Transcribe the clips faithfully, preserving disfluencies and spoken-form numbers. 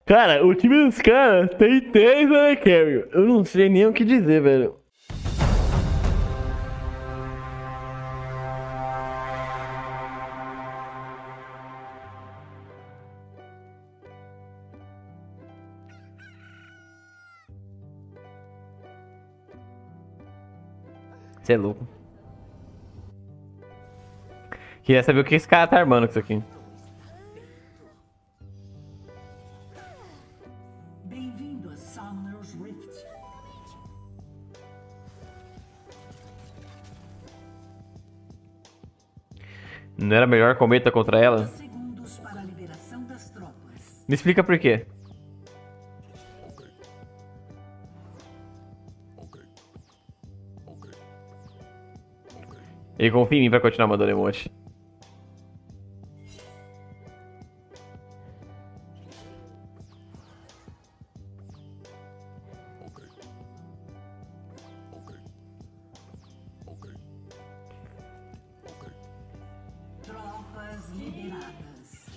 Cara, o time dos caras tem três né, Carry. Eu não sei nem o que dizer, velho. Você é louco. Queria saber o que esse cara tá armando com isso aqui. Bem-vindo a Summoner's Rift. Não era melhor cometa contra ela? Segundos para a liberação das tropas. Me explica por quê. Ele confia em mim pra continuar mandando emote. Tropas liberadas.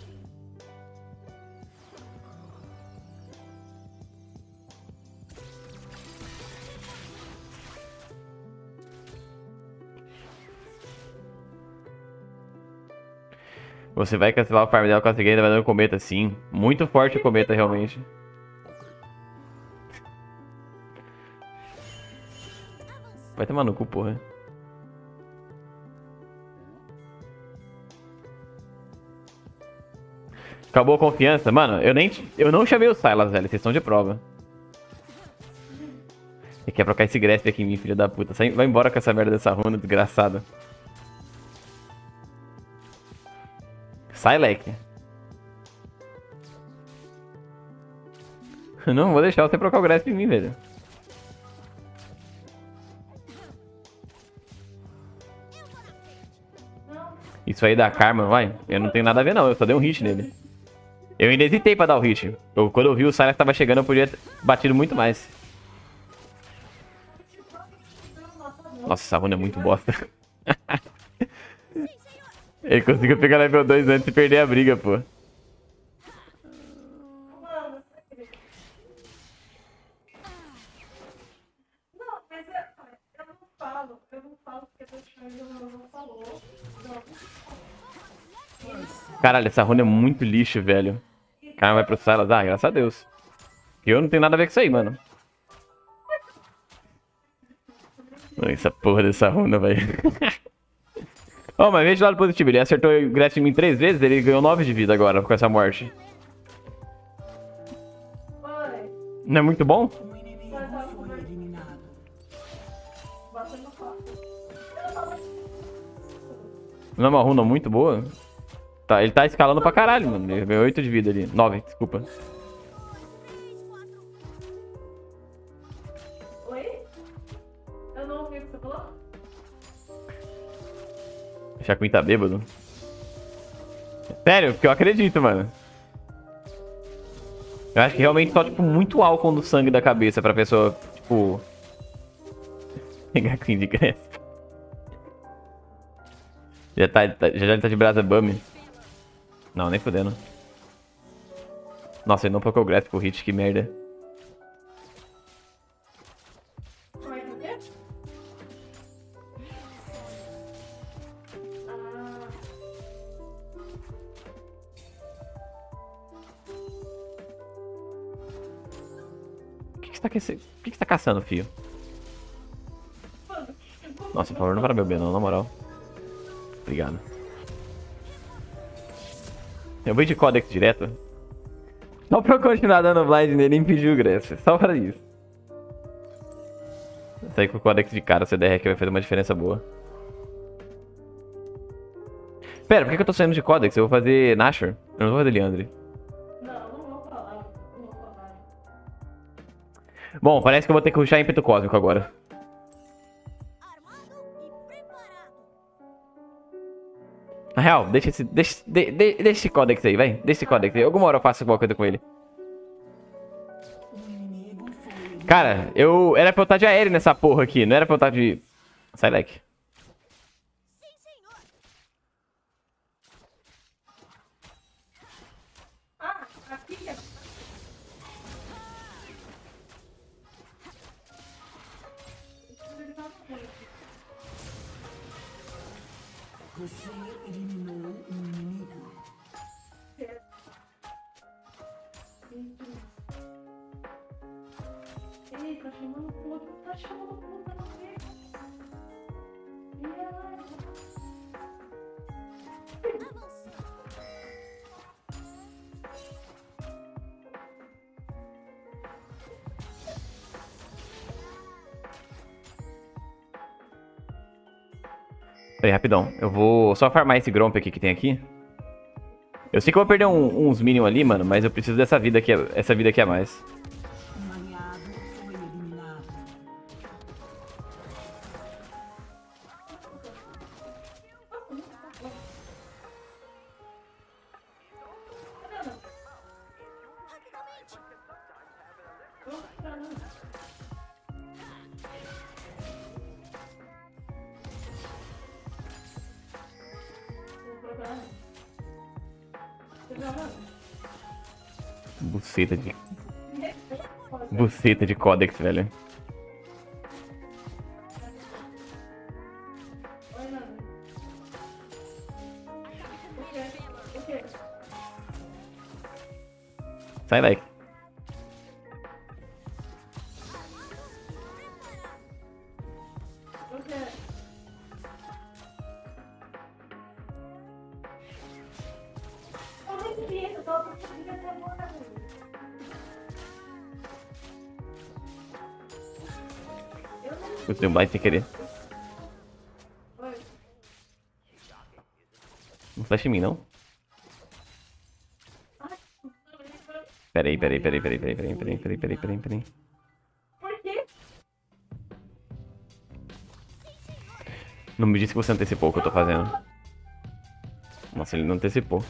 Você vai cancelar o farm dela com a seguinte, vai dando cometa, sim. Muito forte o cometa, realmente. Vai tomar no cu, porra. Acabou a confiança? Mano, eu nem... Eu não chamei o Sylas, velho. Vocês estão de prova. Você quer trocar esse Grasp aqui em mim, filho da puta. Sai... Vai embora com essa merda dessa runa, desgraçada. Sai, leque. Não vou deixar você trocar o Grasp em mim, velho. Isso aí dá karma, vai? Eu não tenho nada a ver, não. Eu só dei um hit nele. Eu ainda hesitei pra dar o hit. Eu, quando eu vi o Sylas que tava chegando, eu podia ter batido muito mais. Nossa, essa runa é muito bosta. Ele conseguiu pegar level dois antes e perder a briga, pô. Não, mas eu, eu não falo. Eu não falo porque tô achando não, não falou. Não. Caralho, essa runa é muito lixo, velho. O cara vai pro Sylas. Ah, graças a Deus. Eu não tenho nada a ver com isso aí, mano. Essa porra dessa runa, velho. Oh, mas veja o lado positivo. Ele acertou o Grasp em mim três vezes, ele ganhou nove de vida agora com essa morte. Oi. Não é muito bom? O inimigo foi eliminado. Bota no copo. Não é uma runa muito boa? Tá, ele tá escalando pra caralho, mano. Ele ganhou oito de vida ali. nove, desculpa. Oi? Eu não ouvi o que você falou? O Chacuin tá bêbado. Sério, porque eu acredito, mano. Eu acho que realmente só, tipo, muito álcool no sangue da cabeça pra pessoa, tipo... pegar Queen de Grasp. Já tá, tá- já já ele tá de brasa bummy. Não, nem fudendo. Nossa, ele não procurou o Grasp pro hit, que merda. Como é que o quê? Ah, O que que você tá, caça- o que que você tá caçando, filho? Nossa, por favor, não para meu bem não, na moral. Obrigado. Eu vou de Codex direto. Só pra eu continuar dando blind nele e impedir o Grasp. Só pra isso. Sair com o Codex de cara, o C D R que vai fazer uma diferença boa. Pera, por que que eu tô saindo de Codex? Eu vou fazer Nashor. Eu não vou fazer Liandry. não, não vou falar. Não vou falar. Bom, parece que eu vou ter que rushar ímpeto cósmico agora. Na real, deixa esse, deixa, de, de, deixa esse Codex aí, vai. Deixa esse Codex aí. Alguma hora eu faço alguma coisa com ele. O inimigo foi eliminado. Cara, eu... Era pra eu estar de aéreo nessa porra aqui. Não era pra eu estar de... Sai, leque. Ah, aqui é... Você eliminou um inimigo. Ei, tá chamando tudo, tá chamando tudo, tá no meio. E ela... Peraí, rapidão. Eu vou só farmar esse Gromp aqui que tem aqui. Eu sei que eu vou perder um- uns minions ali, mano, mas eu preciso dessa vida aqui, essa vida aqui a mais. Um aliado foi eliminado. Buceta de... Buceta de Codex, velho. Sai daí. Eu tenho um blind sem querer. Não flash em mim, não? Peraí, peraí, peraí, peraí, peraí, peraí, peraí, peraí, peraí, peraí, peraí. Por quê? Não me disse que você antecipou o que eu tô fazendo. Nossa, ele não antecipou.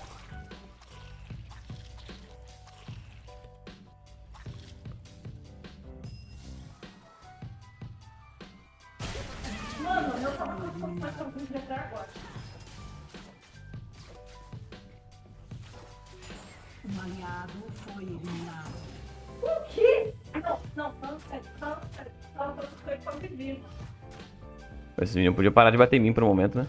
Mano, eu tava com essa música até agora. Um aliado foi eliminado. O quê? Não, não, não, sério, não, sério. Tava falando que foi quase vivo. Esses meninos podiam parar de bater em mim por um momento, né?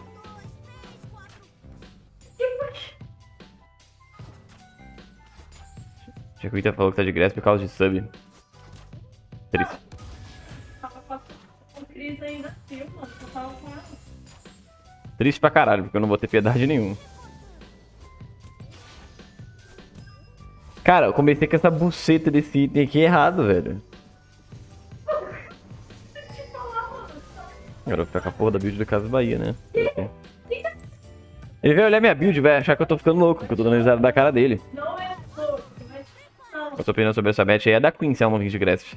Já que o Ita falou que tá de graça por causa de sub. Triste. Tava passando com crise ainda assim, mano. Eu tava com ela. Triste pra caralho, porque eu não vou ter piedade nenhuma. Cara, eu comecei com essa buceta desse item aqui errado, velho. Agora eu vou ficar com a porra da build do Casa Bahia, né? Ele vai olhar minha build e vai achar que eu tô ficando louco, que eu tô dando risada da cara dele. Não é louco, mas não. A sua opinião sobre essa match aí é da Queen, se ela não vir de Grasp.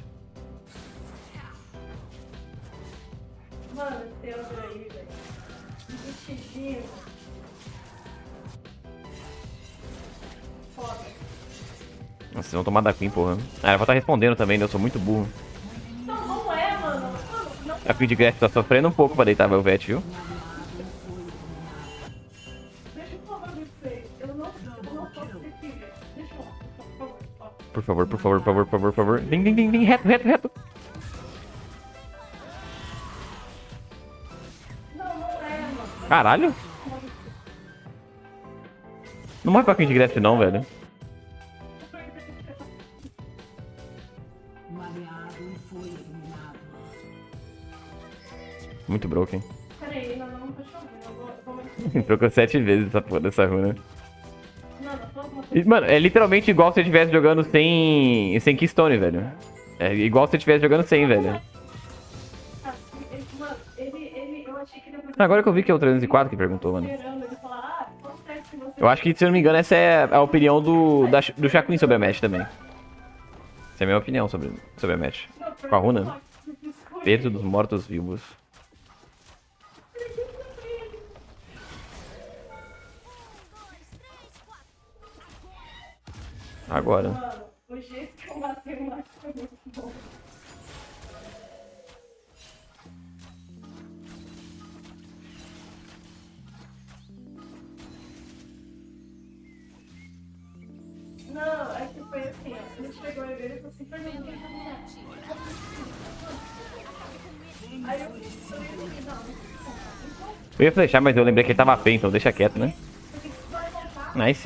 Mano, esse Eldra aí, velho. Vestidinho. Foda. Nossa, vocês vão tomar da Queen, porra. Ah, ela vai estar respondendo também, né? Eu sou muito burro. Não, não é, mano. Mano, não. A Queen de Grasp tá sofrendo um pouco pra deitar meu vet, viu? Deixa eu falar pra você. Eu não, eu não posso ter filha. Deixa eu falar, por favor. Por favor, por favor, por favor, por favor, por favor. Vem, vem, vem, vem, reto, reto, reto. Não, não é, mano. Caralho. Não morre pra Queen de Grasp não, velho. Um aliado foi eliminado. Muito broken. Peraí, não, não tô chovendo. Eu vou, eu vou... Trocou sete vezes essa porra dessa runa. Não, não, não, não. E, mano, é literalmente igual se você estivesse jogando sem, sem Keystone, velho. É igual se você estivesse jogando sem, velho. Ah, ele, mano, ele, ele, eu achei que ele ia fazer Agora que eu vi que é o trezentos e quatro que perguntou, mano. esperando ele falar, ah, acontece que você... Eu acho que, se eu não me engano, essa é a opinião do, da, do Shaquin sobre a match também. Essa é a minha opinião sobre, sobre a match. Não, Com a runa. desculpa. Peso dos mortos-vivos. Agora. Mano, o jeito que eu matei o Max foi muito bom. Não, é que foi assim, ó. Ele chegou e ele falou assim, Fernando, quem tá me Aí eu falei assim, não, Eu ia flechar, mas eu lembrei que ele tava feio, então deixa quieto, né? Nice.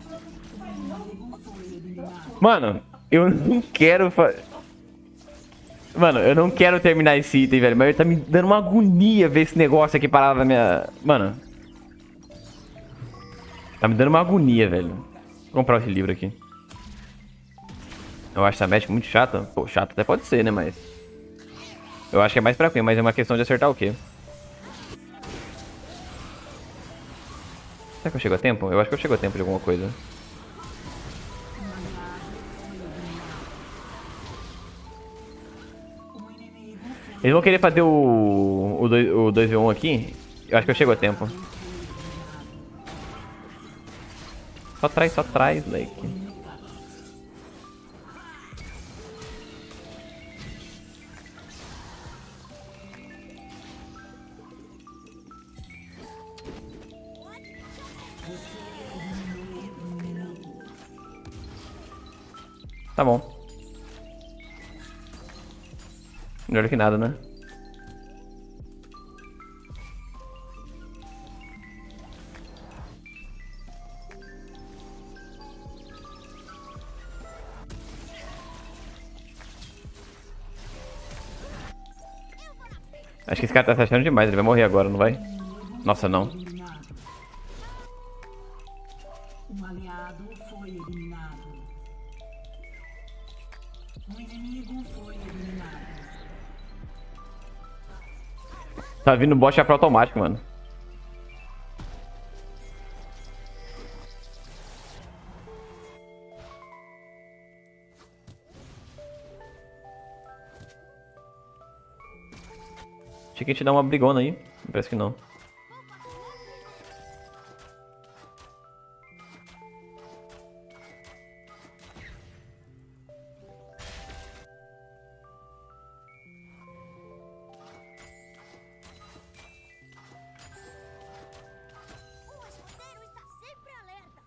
Mano, eu não quero fa... Mano, eu não quero terminar esse item, velho. Mas ele tá me dando uma agonia ver esse negócio aqui parado na minha... Mano. Tá me dando uma agonia, velho. Vou comprar esse livro aqui. Eu acho essa médica muito chata. Pô, chato até pode ser, né, mas... Eu acho que é mais pra quem, mas é uma questão de acertar o quê? Será que eu chego a tempo? Eu acho que eu chego a tempo de alguma coisa. Eles vão querer fazer o, o, dois, o dois v um aqui. Eu acho que eu chego a tempo. Só traz, só traz, Lake. Tá bom. Melhor que nada, né? Acho que esse cara tá se achando demais, ele vai morrer agora, não vai? Nossa, não. Um aliado foi eliminado. Um inimigo foi eliminado. Tá vindo bot já pro automático, mano. Achei que ia te dar uma brigona aí. Parece que não. O escudeiro está sempre alerta.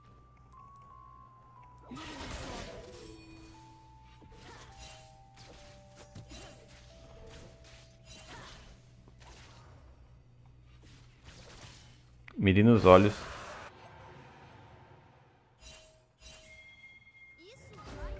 Mire nos olhos. Isso vai.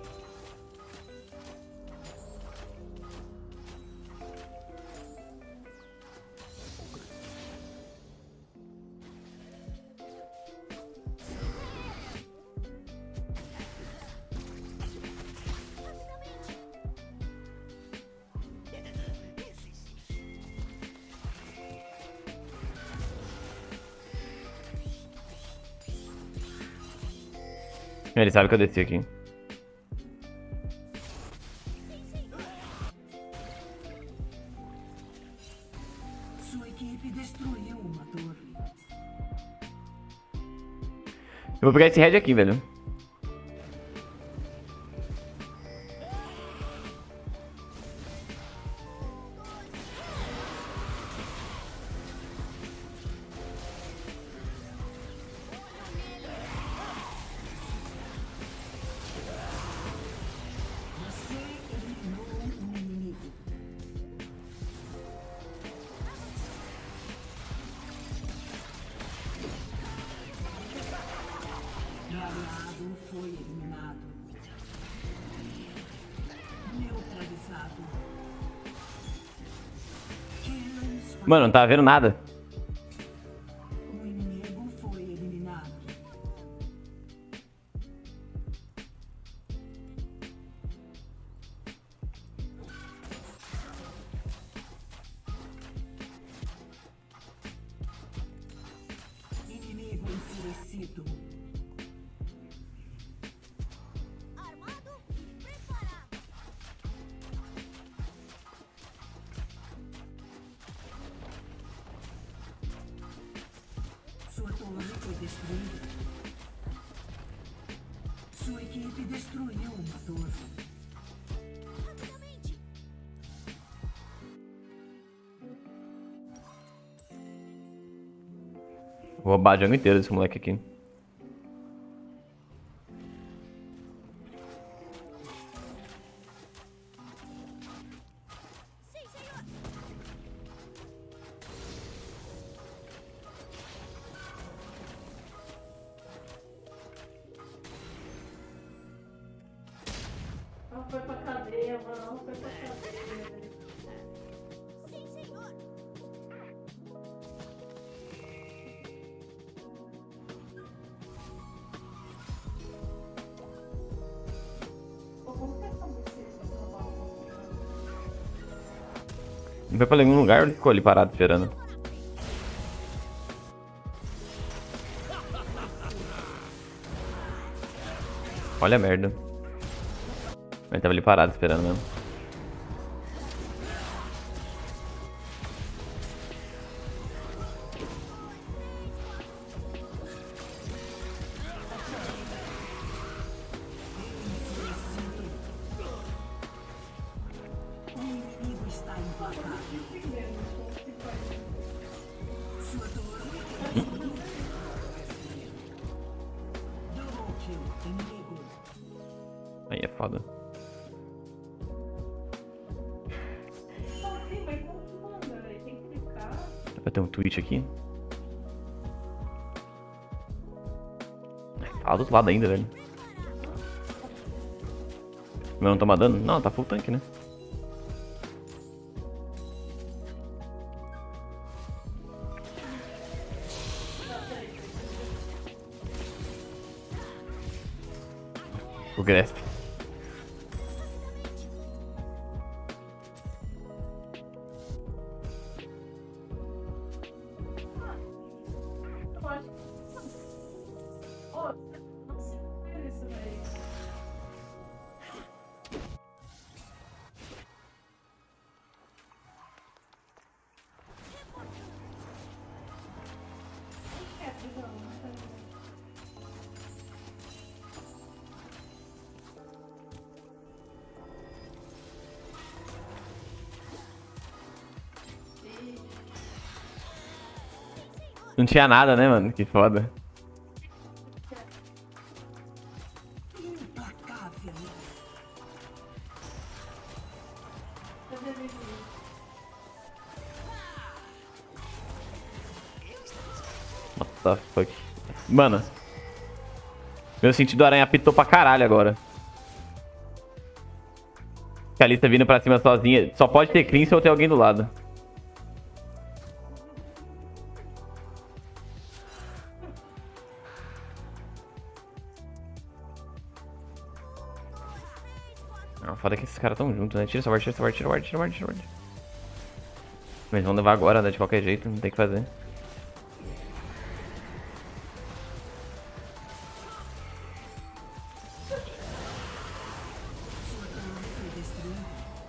Ele sabe que eu desci aqui. Sua equipe destruiu uma torre. Eu vou pegar esse red aqui, velho. Você eliminou um inimigo. Um aliado foi eliminado. Neutralizado. Killing spree. Mano, não tava vendo nada. Um inimigo foi eliminado. Inimigo enfurecido. Armado e preparado. Sua torre foi destruída. Sua equipe destruiu uma torre. Rapidamente. Vou roubar a jungle inteira desse moleque aqui. Sim, senhor. foi pra cadeia, o Manão foi pra cadeia. Sim, senhor. Pô, como que é essa música? Não foi pra nenhum lugar, ele ficou ali parado esperando. Olha a merda. Ele tava ali parado esperando mesmo. O inimigo está implacável. Sua torre foi destruída. Double kill inimigo. Aí é foda. Não, sim, mas não manda, velho. Tem que clicar. Dá pra ter um tweet aqui. Ah, do outro lado ainda, velho. Mas não toma dano? Não, tá full tank, né? O Grasp. Eu acho que. Ô, não sei ver isso, velho. É, prisão, não sei. Não tinha nada, né, mano? Que foda. Implacável. Cadê Vivi? What the fuck? Mano. Meu sentido aranha apitou pra caralho agora. Que a Alice tá vindo pra cima sozinha. Só pode ter Cleanse ou ter alguém do lado. Não, foda que esses caras tão juntos, né? Tira essa ward, tira essa ward, tira a ward, tira a ward, tira a ward. Mas vão levar agora, né? De qualquer jeito, não tem o que fazer. Sua torre foi destruída.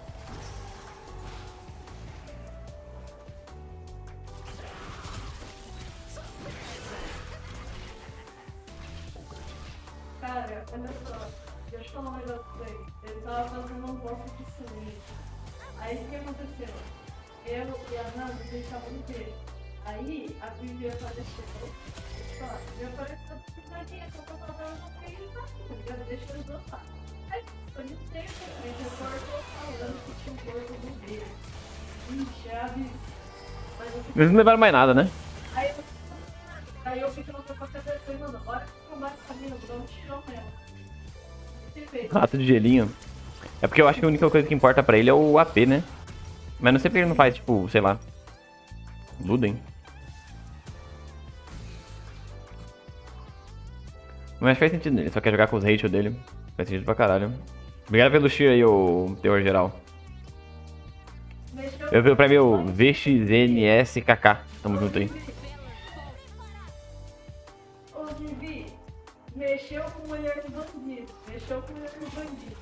Cara, olha só. Deixa eu falar um negócio pra vocês. Ele tava fazendo um bloco de silêncio. Aí o que aconteceu? Eu e a Nanda, a gente tava no quê? Aí a Vivi apareceu. Só, e apareceu pequenininha, só que eu tava falando com ele, tá ligado? Deixa eles dançar. Aí, eu não sei exatamente, eu tô falando que tinha um corpo do dele. Ixi, é abismo. Mas eu fiquei. Eles não levaram mais nada, né? Aí eu, aí eu fiquei no tempo até depois, mano, bora combater essa mina, vou dar um tirão nela. Se fez. Rato de gelinho. É porque eu acho que a única coisa que importa pra ele é o A P, né? Mas não sei porque ele não faz, tipo, sei lá. Luden. Mas faz sentido nele, só quer jogar com os hate dele. Faz sentido pra caralho. Obrigado pelo cheer aí, o teor geral. Mexeu Eu vi pra mim o V X N S K K. Tamo junto aí. Ô, Vivi, mexeu com mulher do bandido. Mexeu com mulher do bandido.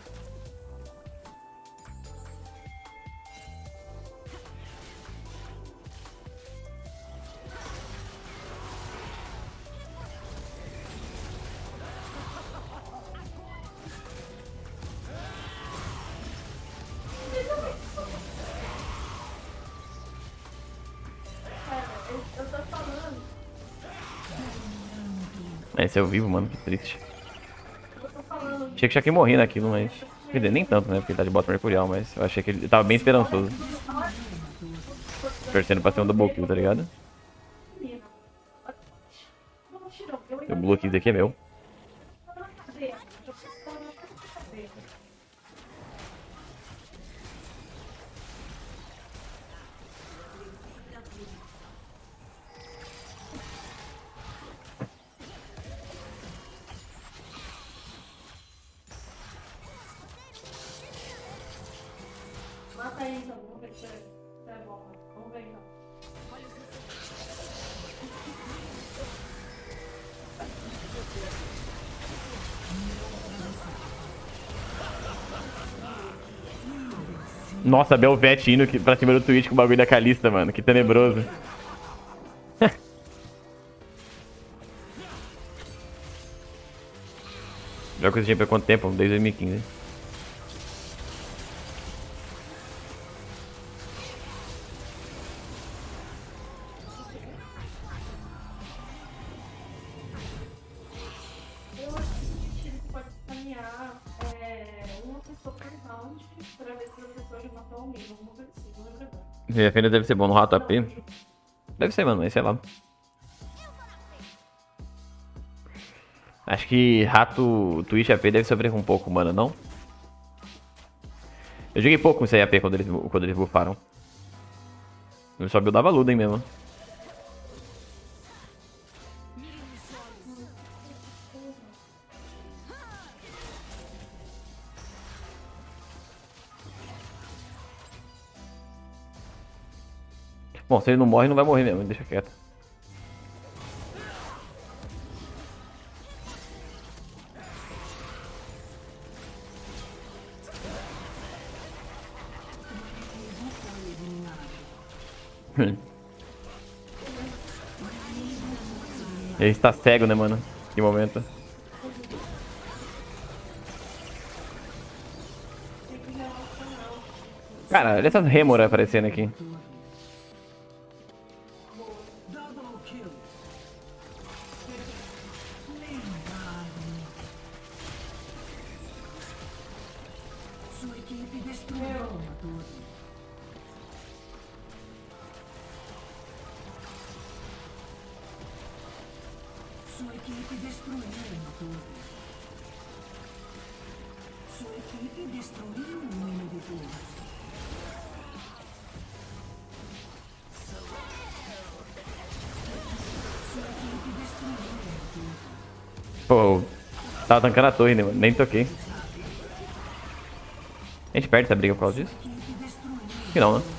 Cara, eu, eu tô falando. Esse é o vivo, mano, que triste. Eu tô falando. Achei que já que morri naquilo, mas. Quer dizer, nem tanto, né? Porque ele tá de bota mercurial, mas eu achei que ele eu tava bem esperançoso. Torcendo pra ser um double kill, tá ligado? Menina. Não, tirou. Eu O ainda blue kill aqui é meu. tô na cadeia. Eu tô na cadeia. aí então, vamos ver se é, se é bom. Vamos ver então. Nossa, Belvete indo que- pra cima do Twitch com o bagulho da Kalista, mano. Que tenebroso. Jogo esse time há quanto tempo? Desde dois mil e quinze. Eu acho que ele pode escanear é, uma pessoa por round pra ver se a pessoa já matou alguém. Alguma coisa assim, não lembro agora. Defender deve ser bom no rato A P. Deve ser, mano, mas sei lá. Acho que rato Twitch A P deve sofrer um pouco, mano, não? Eu joguei pouco com esse A P quando eles, quando eles buffaram. Eu só buildava Luden mesmo. Bom, se ele não morre, não vai morrer mesmo, deixa quieto. Ele está cego, né, mano? Que momento. Cara, olha essas rêmoras aparecendo aqui. Double kill. Sua equipe destruiu uma torre. Sua equipe destruiu uma torre. Sua equipe destruiu um inibidor. Sua equipe destruiu uma torre. Pô, tava tancando a torre, né, mano? Nem toquei. A gente perde essa briga por causa disso? Equipe destruiu. Acho que não, né?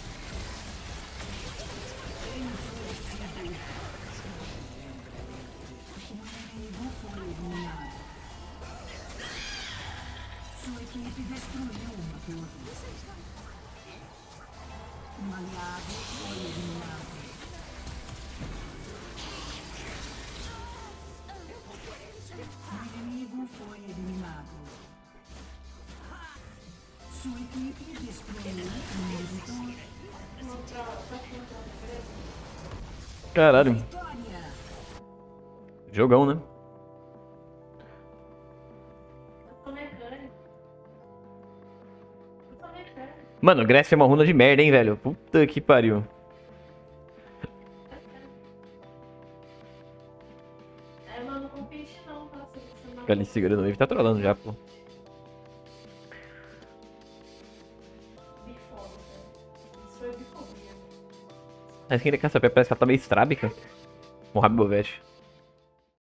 O inimigo foi eliminado. Sua equipe destruiu uma torre. Um aliado foi eliminado. O inimigo foi eliminado. Sua equipe destruiu um inimigo. Caralho. Vitória! Jogão, né? Eu sou mecânico. Eu sou mecânico. Mano, Grécia é uma runa de merda, hein, velho? Puta que pariu. É, mas não compete não, tá? Se você não... Fica ali segurando ele, tá trolando já, pô. Bifóbica. Isso foi bifobia. Mas quem ele quer saber, parece que ela tá meio estrábica. Um rabo bovete.